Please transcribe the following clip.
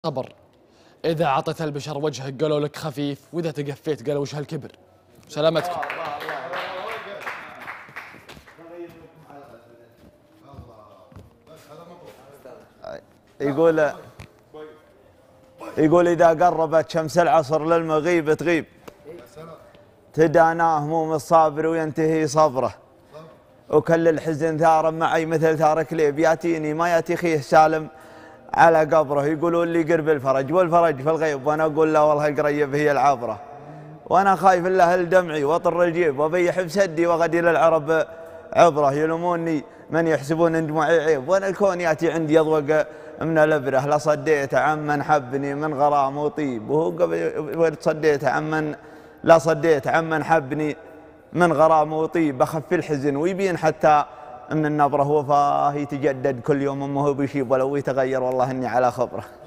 صبر. إذا عطت البشر وجهك قالوا لك خفيف، وإذا تقفيت قالوا وش هالكبر. سلامتكم. يقول إذا قربت شمس العصر للمغيب تغيب، تداناه هموم الصابر وينتهي صبره، وكل الحزن ثارا معي مثل ثار كليب، ياتيني ما ياتي خيه سالم على قبره. يقولون لي قرب الفرج والفرج في الغيب، وانا اقول لا والله القريب هي العبره، وانا خايف الله لدمعي واطر الجيب، وبيح بسدي وغدي للعرب عبره. يلوموني من يحسبون ان دموعي عيب، وانا الكون ياتي عندي يضوق من الابره. لا صديت عمن حبني من غرام وطيب، وهو قبل صديت عمن لا صديت عمن حبني من غرام وطيب. بخف الحزن ويبين حتى من النبره، وفاه يتجدد كل يوم امه بيشيب، ولو يتغير والله اني على خبره.